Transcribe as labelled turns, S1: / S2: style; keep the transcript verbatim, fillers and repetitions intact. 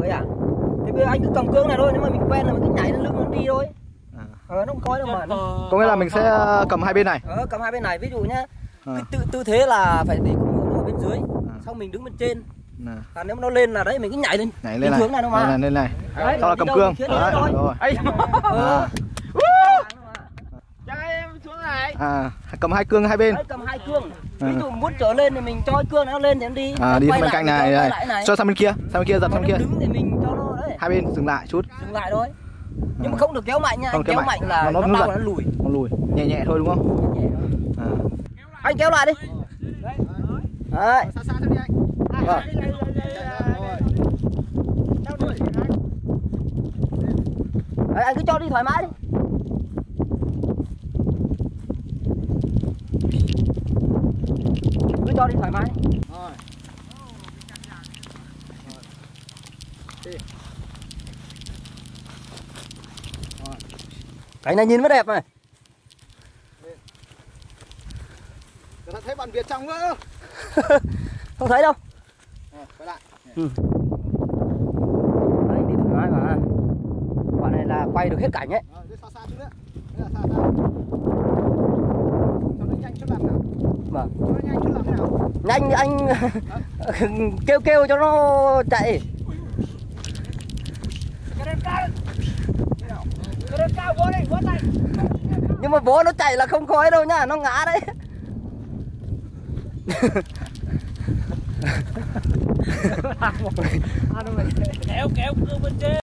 S1: Vậy à? Thì bây giờ anh cứ cầm cương này thôi, nếu mà mình quen là mình cứ nhảy lên lưng nó đi thôi. Ờ, nó không có đâu mà.
S2: Có nghĩa là mình sẽ cầm hai bên này.
S1: Ờ, cầm hai bên này, ví dụ nhá.
S2: À.
S1: Cái tư, tư thế là phải để con ngựa nó ở bên dưới, à. Xong mình đứng bên trên. À. Còn nếu mà nó lên là đấy mình cứ nhảy lên.
S2: Nhảy lên này.
S1: Hướng này đâu mà.
S2: Lên lên này. Đấy, sau là cầm cương.
S1: Đấy, đấy, rồi.
S2: Rồi.
S1: À.
S3: Cho em xuống này.
S2: À, cầm hai cương hai bên.
S1: Đấy, cầm hai cương. Ví dụ muốn trở lên thì mình cho cái cương nó lên thì em đi.
S2: À, đi bên cạnh này, này. này. Cho sang bên kia, sang bên kia giật sang bên kia.
S1: Đứng thì mình cho nó đấy.
S2: Hai bên dừng lại chút.
S1: Dừng lại thôi. Nhưng mà không được kéo mạnh nha,
S2: không,
S1: anh kéo, kéo mạnh, mạnh là nó, nó, nó đau nó lùi.
S2: Nó lùi, nhẹ nhẹ thôi đúng không?
S1: Nhẹ nhẹ thôi.
S2: À.
S1: Anh kéo lại đi. Đấy. Đấy.
S3: Xa xa thôi đi anh.
S1: Vâng. Đấy, anh cứ cho đi thoải mái đi. Cứ cho đi thoải mái.
S3: Rồi.
S1: Cái này nhìn mới đẹp này.
S3: Tôi thấy bạn Việt trong nữa.
S1: Không thấy đâu.
S3: À, quay lại.
S1: Ừ. Đấy, đi thoải mái mà. Quả này là quay được hết cảnh ấy.
S3: Rồi, đi xa xa chút nữa. Đấy là xa xa. Cho nó nhanh chút làm nào.
S1: Vâng.
S3: Cho nó nhanh chút làm nào.
S1: Nhanh anh kêu kêu cho nó chạy. Nhưng mà bố nó chạy là không khói đâu nhá, nó ngã đấy.
S3: Kéo kéo bên trên.